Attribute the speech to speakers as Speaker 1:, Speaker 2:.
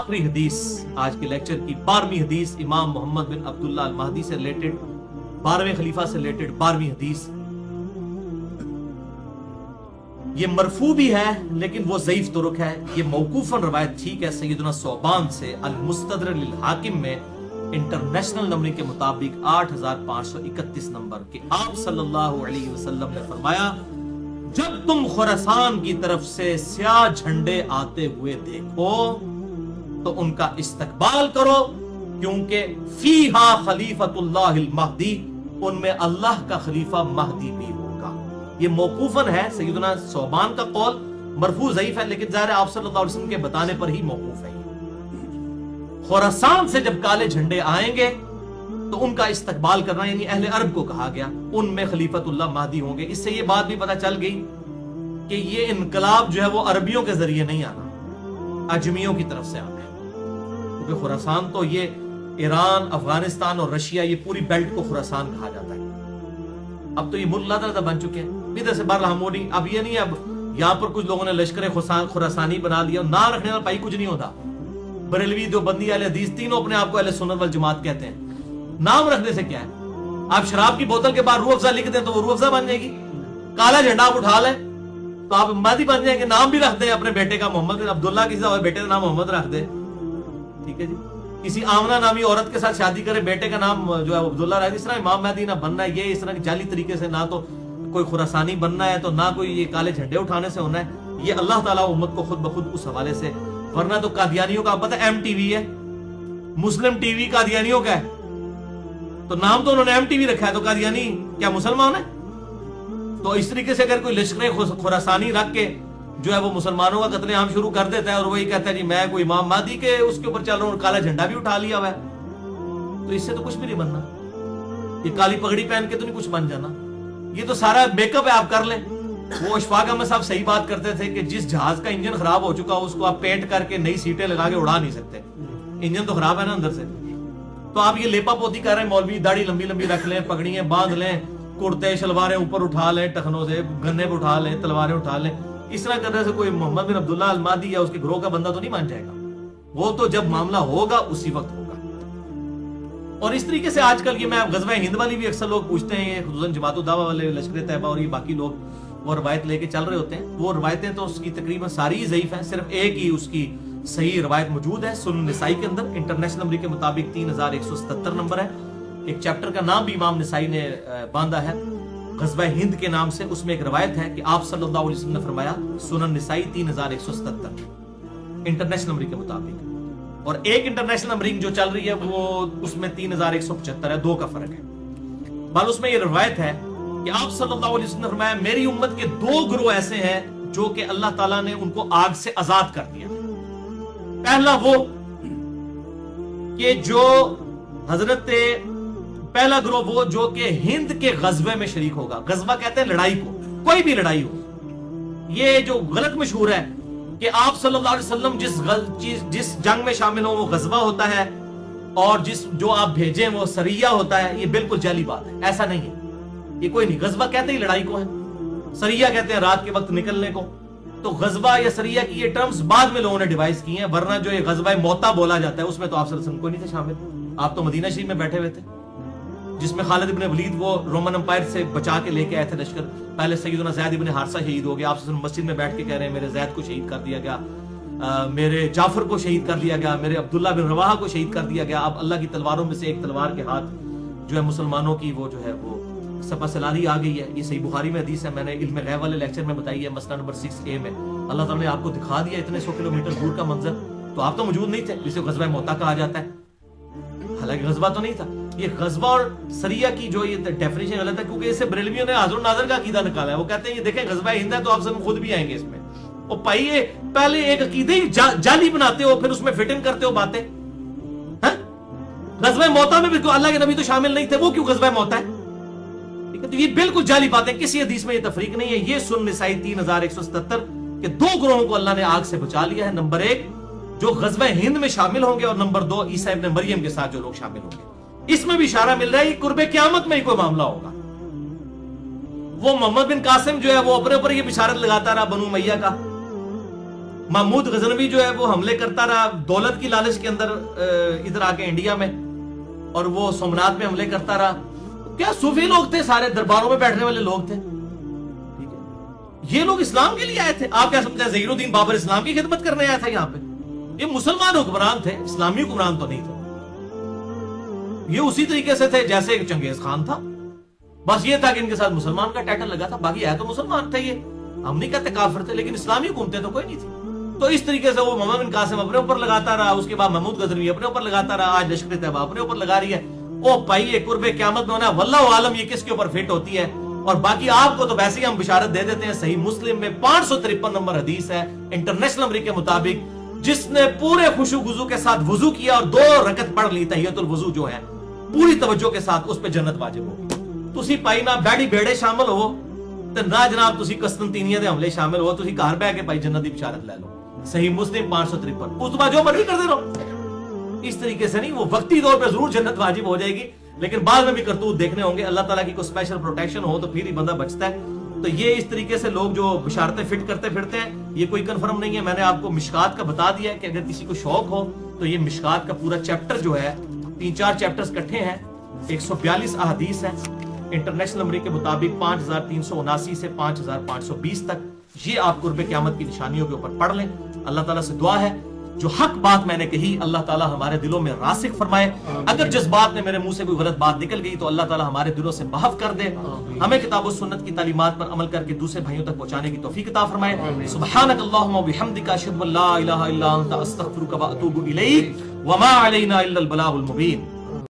Speaker 1: आखिरी हदीस आज के लेक्चर की 12वीं हदीस इमाम मोहम्मद बिन अब्दुल्ला अल महदी से रिलेटेड, 12वें खलीफा से रिलेटेड 12वीं हदीस। ये मरफू भी है लेकिन वो ज़ईफ तुरुक है। ये मौकूफन रवायत ठीक है सैयदना सौबान से अल मुस्तदरक लिल हाकिम में इंटरनेशनल नंबरिंग के मुताबिक 8531 नंबर के आप सल्लल्लाहु अलैहि वसल्लम ने फरमाया, जब तुम खुरासान की तरफ से स्याह झंडे आते हुए देखो तो उनका इस्तकबाल करो, क्योंकि फीहा खलीफतुल्लाहिल महदी, उनमें अल्लाह का खलीफा महदी भी होगा। ये मौकूफन है सैयदना सौबान का कौल, मरफू ज़ईफ है लेकिन ज़ाहिर आप सल्लल्लाहु अलैहि वसल्लम के बताने पर ही मौकूफ है। खुरासान से जब काले झंडे आएंगे तो उनका इस्तकबाल करना, यानी अहले अरब को कहा गया, उनमें खलीफतुल्लाह महदी होंगे। इससे ये बात भी पता चल गई कि ये इनकलाब जो है वो अरबियों के जरिए नहीं आना, अजमियों की तरफ से आना है, क्योंकि खुरासान तो ये ईरान, अफगानिस्तान और रशिया, ये पूरी बेल्ट को खुरासान कहा जाता है। अब तो ये मुल्क बन चुके हैं इधर से बार हमोनी। अब ये नहीं, अब यहाँ पर कुछ लोगों ने लश्कर खुरासानी बना लिया, ना रखने वाला भाई कुछ नहीं होता। बरेलवी, देवबंदी, अहले हदीस तीनों अपने आप को अहले सुन्नत वल जमात कहते हैं। नाम रखने से क्या है? आप शराब की बोतल के बाद रूह अफ़ज़ा लिख दें तो वो रूह अफ़ज़ा बन जाएगी। काला झंडा आप उठा लें तो आप महदी बन जाएंगे। नाम भी रख दें अपने बेटे का मोहम्मद बिन अब्दुल्ला, किसी बेटे का नाम मोहम्मद रख दे, ठीक है जी। किसी आमना नामी औरत के साथ शादी करे, बेटे का नाम जो है अब्दुल्ला रख दे। इस तरह इमाम महदी ना बनना है, ये इस तरह की जाली तरीके से ना तो कोई खुरासानी बनना है, तो ना कोई ये काले झंडे उठाने से होना है। ये अल्लाह ताला उम्मत को खुद बखुद उस हवाले से, वरना तो कादियानियों का पता है MTV है, मुस्लिम टीवी कादियानियों का है, तो नाम तो उन्होंने MTV रखा है, तो कादियानी क्या मुसलमान है? तो इस तरीके से अगर कोई लश्कर खुरासानी रख के जो है वो मुसलमानों का कत्लेआम शुरू कर देता है और वही कहता है जी मैं कोई इमाम महदी के उसके ऊपर चल रहा हूँ, काला झंडा भी उठा लिया हुआ है, तो इससे तो कुछ भी नहीं बनना। ये काली पगड़ी पहन के तो नहीं कुछ बन जाना, ये तो सारा मेकअप है, आप कर लें। वो अशफाक अहमद साहब सही बात करते थे कि जिस जहाज का इंजन खराब हो चुका हो उसको आप पेंट करके नई सीटें लगा के उड़ा नहीं सकते, इंजन तो खराब है ना अंदर से। तो आप ये लेपा पोती कर रहे हैं, मौलवी दाढ़ी लंबी लंबी रख लें, पगड़ियां बांध लें, कुर्ते शलवारें ऊपर उठा लें, टखनों से गन्ने पे उठा लें, तलवारें उठा लें, इस तरह करने से कोई मोहम्मद बिन अब्दुल्ला अल महदी या उसके ग्रोह का बंदा तो नहीं मान जाएगा। वो तो जब मामला होगा उसी वक्त होगा। और इस तरीके से आजकल ये मैं गज़वा हिंद वाली भी अक्सर लोग पूछते हैं, खुसूसन जमात उद दावा वाले, लश्कर तैयबा और ये बाकी लोग वो रवायत लेके चल रहे होते हैं। वो रवायतें तो उसकी तकरीबन सारी ही ज़ईफ हैं, सिर्फ एक ही उसकी सही रवायत मौजूद है सुनन निसाई के अंदर। इंटरनेशनल नंबर के मुताबिक 3177 नंबर है। एक चैप्टर का नाम भी इमाम निसाई ने बांधा है गज़वा हिंद के नाम से। उसमें एक रवायत है कि आप सल्लल्लाहु अलैहि वसल्लम ने फरमाया, सुनन निसाई 3177 इंटरनेशनल नंबर के मुताबिक, और एक इंटरनेशनल नंबरिंग जो चल रही है वो उसमें 3175 है, 2 का फर्क है। बल उसमें ये रवायत है कि आप सल्लल्लाहु अलैहि वसल्लम ने फरमाया, मेरी उम्मत के 2 ग्रोह ऐसे हैं जो कि अल्लाह ताला ने उनको आग से आजाद कर दिया। पहला वो कि जो पहला ग्रोह वो जो कि हिंद के गज़वे में शरीक होगा। गज़वा कहते हैं लड़ाई को, कोई भी लड़ाई हो। ये जो गलत मशहूर है कि आप सल्लल्लाहु अलैहि वसल्लम जिस जंग में शामिल हो वो गज़वा होता है और जो आप भेजें वो सरिया होता है, ये बिल्कुल जाली बात है, ऐसा नहीं है। ये कोई नहीं, गज़वा कहते ही लड़ाई को है, सरिया कहते हैं रात के वक्त निकलने को। तो गज़वा या सरिया की ये टर्म्स बाद में लोगों ने डिवाइस की हैं, वरना जो ये गज़वा मोता बोला जाता है उसमें तो आप सल्लल्लाहु अलैहि वसल्लम कोई नहीं थे शामिल। आप तो मदीना शरीफ में बैठे हुए थे, जिसमें खालिद इब्न वलीद वो रोमन एम्पायर से बचा के लेके आए थे लश्कर। पहले सैयदना ज़ैद इब्न हारिसा शहीद हो गया, आप मस्जिद में बैठ के कह रहे हैं मेरे ज़ैद को शहीद कर दिया गया, मेरे जाफर को शहीद कर दिया गया, मेरे अब्दुल्ला बिन रवाहा को शहीद कर दिया गया। अब अल्लाह की तलवारों में से एक तलवार के हाथ जो है मुसलमानों की वो जो है वो सपा सलारी आ गई है। ये सही बुखारी में हदीस है, मैंने इल्म गैब वाले लेक्चर में बताई है, मसला नंबर 6A में। अल्लाह ताला ने आपको दिखा दिया इतने 100 किलोमीटर दूर का मंजर, तो आप तो मौजूद नहीं थे, जिसे गज़वा मोता कहा जाता है। हालांकि गज़वा तो नहीं था। ये गज़वा और सरिया की जो ये डेफिनेशन गलत है, क्योंकि इससे बरेलवियों ने हाज़िर नाज़िर का अकीदा निकाला है। वो कहते हैं ये देखें गज़वा हिंद है तो आप सब खुद भी आएंगे इसमें। और भाई ये पहले एक अकीदे ही जाली बनाते हो, फिर उसमें फिट इन करते हो बातें। गज़वा मोता में भी अल्लाह के नबी तो शामिल नहीं थे, वो क्यों गज़वा मोता है? तो ये बिल्कुल जाली बातें, किसी हदीस में ये तफरीक नहीं है। ये सुनन निसाई 3177 के 2 ग्रोहों को अल्लाह ने आग से बचा लिया है। नंबर 1 जो गज़वा हिंद में शामिल होंगे, और नंबर 2 ईसा इब्न मरियम के साथ जो लोग शामिल होंगे। इसमें भी इशारा मिल रहा है कुर्बे क़यामत में ही कोई मामला होगा। वो मोहम्मद बिन कासिम जो है वो अपने ऊपर ये बिशारत लगाता रहा बनु उमैया का محمود غزنوی جو ہے وہ حملے کرتا رہا دولت کی لالچ کے اندر ادھر آ کے انڈیا میں، اور وہ سومنات میں حملے کرتا رہا. کیا صوفی لوگ تھے، سارے درباروں میں بیٹھنے والے لوگ تھے. یہ لوگ اسلام کے لیے آئے تھے. آپ کیا سمجھتے ہیں ظہیر الدین بابر اسلام کی خدمت کرنے آیا تھا یہاں پہ؟ یہ مسلمان حکمران تھے، اسلامی حکمران تو نہیں تھے. یہ اسی طریقے سے تھے جیسے چنگیز خان تھا، بس یہ تھا کہ ان کے ساتھ مسلمان کا ٹائٹل لگا تھا، باقی ہے تو مسلمان تھے. یہ ہم نہیں کہتے کافر تھے، لیکن اسلامی حکومتیں تو کوئی نہیں تھی. تو اس طریقے سے وہ محمد بن قاسم اپنے اوپر لگاتا رہا، اس کے بعد محمود غزنوی اپنے اوپر لگاتا رہا، آج لشکر طیبہ اپنے اوپر لگا رہی ہے. او بھائی یہ قرب قیامت میں ہونا واللہ عالم یہ کس کے اوپر فٹ ہوتی ہے. اور باقی آپ کو تو ویسے ہی ہم بشارت دے دیتے ہیں. صحیح مسلم میں 553 نمبر حدیث ہے انٹرنیشنل نمبر کے مطابق، جس نے پورے خشوع وضو کے ساتھ وضو کیا اور 2 رکعت پڑھ لی تحیۃ الوضو جو ہے پوری توجہ کے ساتھ، اس پہ جنت واجب ہوگی. تسی پائی نہ بیڑی بیڑے شامل ہو تے نہ جناب تسی قسطنطینیہ دے حملے شامل ہو، تسی گھر بیٹھ کے پائی جنت دی بشارت لے لو. صحیح مسلم 553. اس تو بعد جو مرضی کرتے رہو. اس طریقے سے نہیں، وہ وقتی طور پہ ضرور جنت واجب ہو جائے گی، لیکن بعد میں بھی کرتوت دیکھنے ہوں گے. اللہ تعالیٰ کی کوئی اسپیشل پروٹیکشن ہو تو پھر ہی بندہ بچتا ہے. تو یہ اس طریقے سے لوگ جو بشارتیں فٹ کرتے پھرتے ہیں، یہ کوئی کنفرم نہیں ہے. میں نے آپ کو مشکات کا بتا دیا ہے کہ اگر کسی کو شوق ہو تو یہ مشکات کا پورا چیپٹر جو ہے 3-4 چیپٹرز کٹھے ہیں، 142 احادیث ہیں انٹرنیشنل نمبر کے مطابق 5379 سے 5520 تک. یہ آپ قرب قیامت کی نشانیوں کے اوپر پڑھ لیں. اللہ تعالیٰ سے دعا ہے جو حق بات میں نے کہی اللہ تعالیٰ ہمارے دلوں میں راسخ فرمائے. اگر جس بات نے میرے منہ سے کوئی غلط بات نکل گئی تو اللہ تعالیٰ ہمارے دلوں سے محو کر دے. ہمیں کتاب و سنت کی تعلیمات پر عمل کر کے دوسرے بھائیوں تک پہنچانے کی توفیق عطا فرمائے. سبحانک اللہم و بحمدک اشہد ان لا الہ الا انت استغفرک و اتوب الیک وما علینا الا البلاغ المبین.